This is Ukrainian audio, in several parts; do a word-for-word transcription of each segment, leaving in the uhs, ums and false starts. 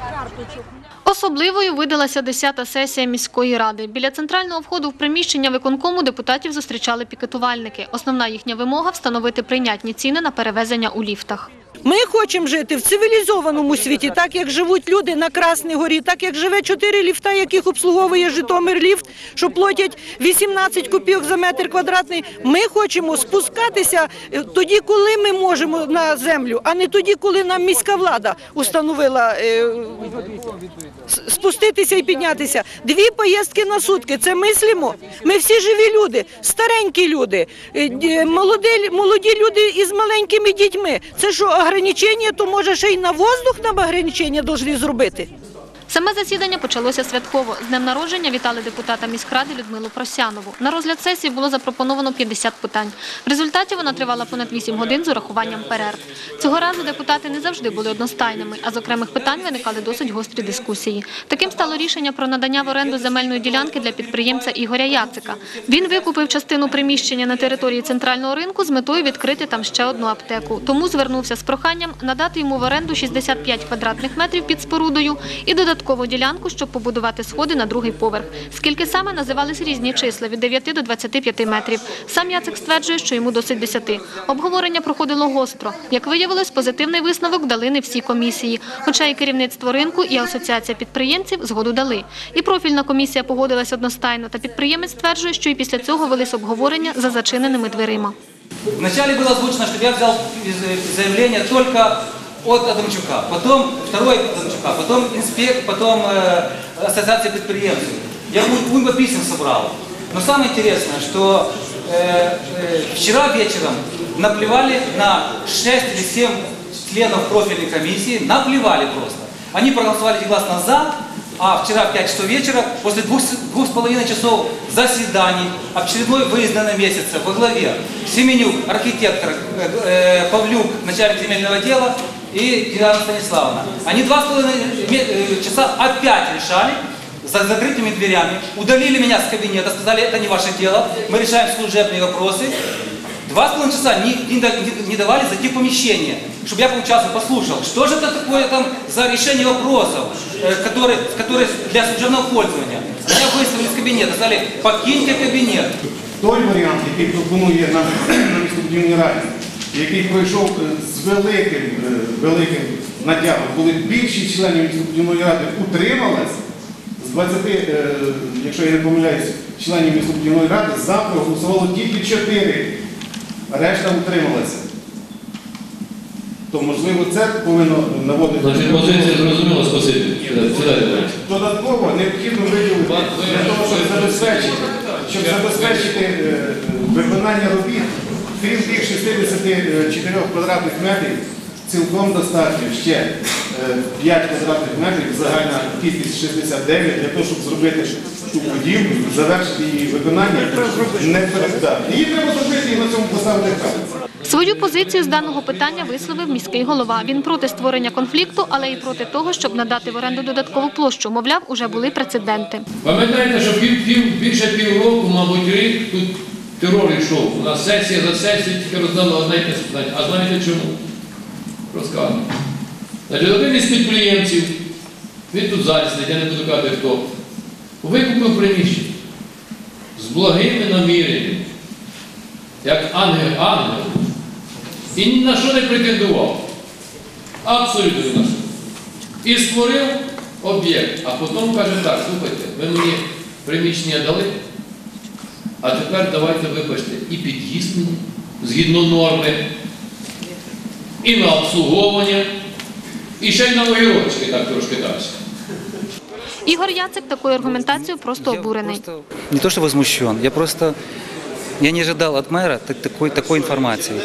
Особливою видалася десята сесія міської ради. Біля центрального входу в приміщення виконкому депутатів зустрічали пікетувальники. Основна їхня вимога – встановити прийнятні ціни на перевезення у ліфтах. Ми хочемо жити в цивілізованому світі, так як живуть люди на Красній горі, так як живе чотири ліфта, яких обслуговує Житомир-ліфт, що платять вісімнадцять копійок за метр квадратний. Ми хочемо спускатися тоді, коли ми можемо на землю, а не тоді, коли нам міська влада установила е, спуститися і піднятися. Дві поїздки на сутки – це мислимо. Ми всі живі люди, старенькі люди, молоді, молоді люди із маленькими дітьми. Це що, ограничення, то може ще й на воздух нам ограничення повинні зробити? Саме засідання почалося святково. З днем народження вітали депутата міськради Людмилу Просянову. На розгляд сесії було запропоновано п'ятдесят питань. В результаті вона тривала понад вісім годин з урахуванням перерв. Цього разу депутати не завжди були одностайними, а з окремих питань виникали досить гострі дискусії. Таким стало рішення про надання в оренду земельної ділянки для підприємця Ігоря Яцика. Він викупив частину приміщення на території центрального ринку з метою відкрити там ще одну аптеку. Тому звернувся з проханням надати йому в оренду шістдесят п'ять квадратних метрів під спорудою і додатково ділянку, щоб побудувати сходи на другий поверх. Скільки саме, називались різні числа – від дев'яти до двадцяти п'яти метрів. Сам Яцик стверджує, що йому досить десяти. Обговорення проходило гостро. Як виявилось, позитивний висновок дали не всі комісії. Хоча і керівництво ринку, і асоціація підприємців згоду дали. І профільна комісія погодилась одностайно, та підприємець стверджує, що і після цього велись обговорення за зачиненими дверима. Вначале было озвучено, что я взял заявление только от Адамчука, потом второй Адамчука, потом инспект, потом э, ассоциация предприемцев. Я уйма писем собрал. Но самое интересное, что э, э, вчера вечером наплевали на шесть или семь членов профильной комиссии, наплевали просто. Они проголосовали единогласно за, а вчера в пять часов вечера, после двух, двух с половиной часов заседаний, очередной выезд на месяце во главе Семенюк, архитектор, э, э, Павлюк, начальник земельного дела, и Диана Станиславовна. Они два с половиной часа опять решали за закрытыми дверями, удалили меня с кабинета, сказали, это не ваше дело, мы решаем служебные вопросы. Два с половиной часа не, не, не давали зайти в помещение, чтобы я поучаствовал, послушал, что же это такое там за решение вопросов, которые, которые для служебного пользования. Меня выставили из кабинета, сказали, покиньте кабинет. Той варіант, який пропонує на, на містобудівній раді, який пройшов з великим, великим надягом, коли більшість членів містобудівної ради утрималась, з двадцяти, якщо я не помиляюсь, членів містобудівної ради за проголосувало тільки чотири, решта утрималася. То, можливо, це повинно наводити... Значить, позиція зрозуміла, спасибі. Додатково необхідно виділити для того, щоб забезпечити, щоб забезпечити виконання робіт, крім тих шістдесяти чотирьох квадратних метрів, цілком достатньо ще п'ять квадратних метрів, загальна кількість шістдесят дев'ять, для того, щоб зробити ту будівлю, завершити її виконання, не передати. Її треба зробити і на цьому поставити крапку. Свою позицію з даного питання висловив міський голова. Він проти створення конфлікту, але і проти того, щоб надати в оренду додаткову площу. Мовляв, уже були прецеденти. Пам'ятаєте, що пів, пів, більше півроку, мабуть, рік тут терор йшов. У нас сесія за сесією тільки роздали одне й те питання. А знаєте чому? Розказую. Значить, один із підприємців, він тут залі сидить, я не буду казати хто, викупив приміщення з благими наміреннями, як ангел-ангел, і ні на що не претендував. Абсолютно ні на що. І створив об'єкт, а потім каже так, слухайте, ви мені приміщення дали, а тепер давайте, вибачте, і під'їзд мені, згідно норми, і на обслуговування, і ще й на огірочки, так трошки далі. Ігор Яцик такою аргументацією просто обурений. Не то, что возмущен, я просто я не ожидал от мэра такой, такой информации,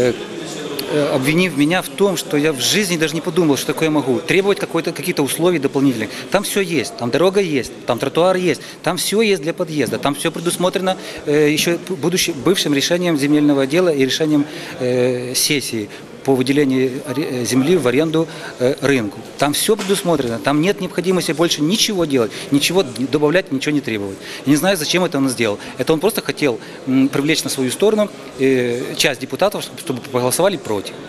обвинив меня в том, что я в жизни даже не подумал, что такое могу. Требовать какие-то условия дополнительных. Там все есть, там дорога есть, там тротуар есть, там все есть для подъезда, там все предусмотрено еще будущим, бывшим решением земельного отдела и решением сессии по выделению земли в аренду рынку. Там все предусмотрено, там нет необходимости больше ничего делать, ничего добавлять, ничего не требовать. Я не знаю, зачем это он сделал. Это он просто хотел привлечь на свою сторону часть депутатов, чтобы проголосовали против.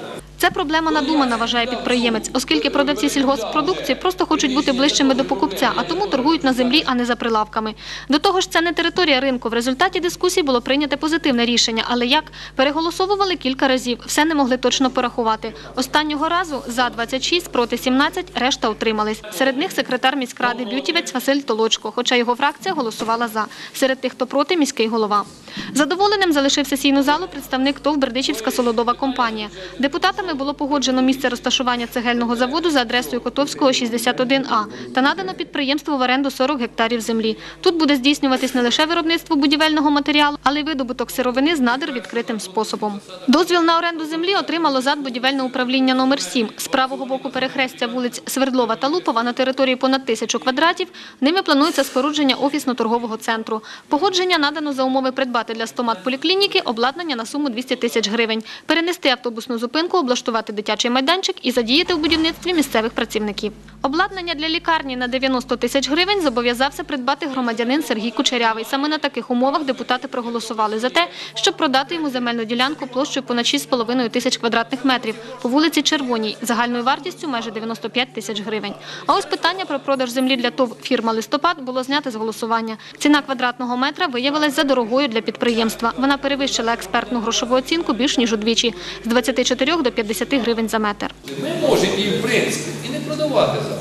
Це проблема надумана, вважає підприємець, оскільки продавці сільгосппродукції просто хочуть бути ближчими до покупця, а тому торгують на землі, а не за прилавками. До того ж, це не територія ринку. В результаті дискусії було прийнято позитивне рішення, але як? Переголосовували кілька разів, все не могли точно порахувати. Останнього разу за двадцять шість, проти сімнадцять, решта утримались. Серед них секретар міськради Бютівець Василь Толочко, хоча його фракція голосувала за. Серед тих, хто проти, міський голова. Задоволеним залишив сесійну залу представник ТОВ «Бердичівська солодова компанія». Депутатами було погоджено місце розташування цегельного заводу за адресою Котовського, шістдесят один А та надано підприємству в оренду сорок гектарів землі. Тут буде здійснюватись не лише виробництво будівельного матеріалу, але й видобуток сировини з надр відкритим способом. Дозвіл на оренду землі отримало Задбудівельне управління номер сім. З правого боку перехрестя вулиць Свердлова та Лупова на території понад тисячу квадратів. Ними планується спорудження офісно-торгового центру. Погодження надано за умови придбати для стомат-поліклініки обладнання на суму двісті тисяч гривень, перенести автобусну зупинку, облаштувати дитячий майданчик і задіяти у будівництві місцевих працівників. Обладнання для лікарні на дев'яносто тисяч гривень зобов'язався придбати громадянин Сергій Кучерявий. Саме на таких умовах депутати проголосували за те, щоб продати йому земельну ділянку площею понад шість з половиною тисяч квадратних метрів по вулиці Червоній, загальною вартістю майже дев'яносто п'ять тисяч гривень. А ось питання про продаж землі для ТОВ «Фірма Листопад» було знято з голосування. Ціна квадратного метра виявилась задорогою для підприємства. Вона перевищила експертну грошову оцінку більш ніж удвічі – з двадцяти чотирьох до п'ятдесяти гривень за метр. Ми можемо і в принципі, і не продавати зараз.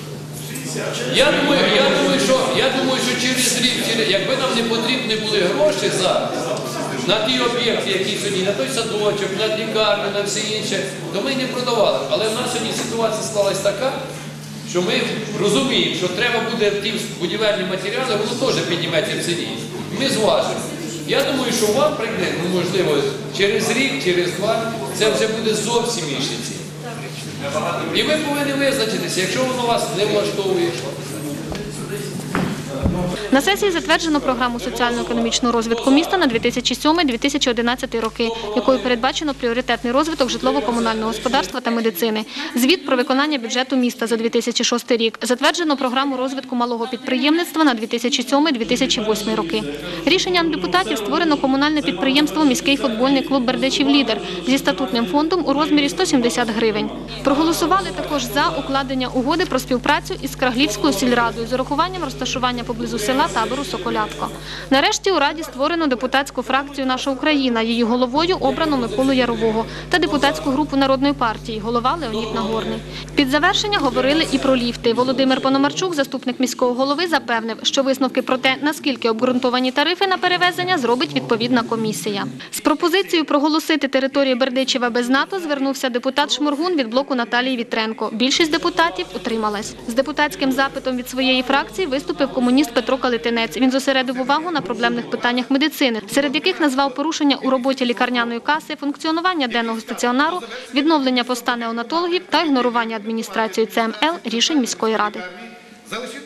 Я думаю, я думаю, що, я думаю, що через рік, через, якби нам не потрібні були гроші зараз на ті об'єкти, які сьогодні, на той садочок, на лікарню, на все інше, то ми не продавали. Але в нас сьогодні ситуація склалась така, що ми розуміємо, що треба буде ті будівельні матеріали, воно теж підніметься в ціні. Ми зважимо. Я думаю, що вам прийде, ну, можливо, через рік, через два, це вже буде зовсім інші ціни. І ви повинні визначитися, якщо воно вас не влаштовує. На сесії затверджено програму соціально-економічного розвитку міста на дві тисячі сьомий - дві тисячі одинадцятий роки, якою передбачено пріоритетний розвиток житлово-комунального господарства та медицини. Звіт про виконання бюджету міста за дві тисячі шостий рік. Затверджено програму розвитку малого підприємництва на дві тисячі сьомий - дві тисячі восьмий роки. Рішенням депутатів створено комунальне підприємство «Міський футбольний клуб Бердичів Лідер» зі статутним фондом у розмірі сто сімдесят гривень. Проголосували також за укладення угоди про співпрацю із Краглівською сільрадою з урахуванням розташування поблизу села табору Соколятко. Нарешті у Раді створено депутатську фракцію «Наша Україна». Її головою обрано Миколу Ярового та депутатську групу Народної партії, голова Леонід Нагорний. Під завершення говорили і про ліфти. Володимир Пономарчук, заступник міського голови, запевнив, що висновки про те, наскільки обґрунтовані тарифи на перевезення, зробить відповідна комісія. З пропозицією проголосити територію Бердичева без НАТО звернувся депутат Шморгун від блоку Наталії Вітренко. Більшість депутатів утрималась. З депутатським запитом від своєї фракції виступив комуніст Петро Калитинець. Він зосередив увагу на проблемних питаннях медицини, серед яких назвав порушення у роботі лікарняної каси, функціонування денного стаціонару, відновлення поста неонатологів та ігнорування адміністрацією Це Ем Ел рішень міської ради.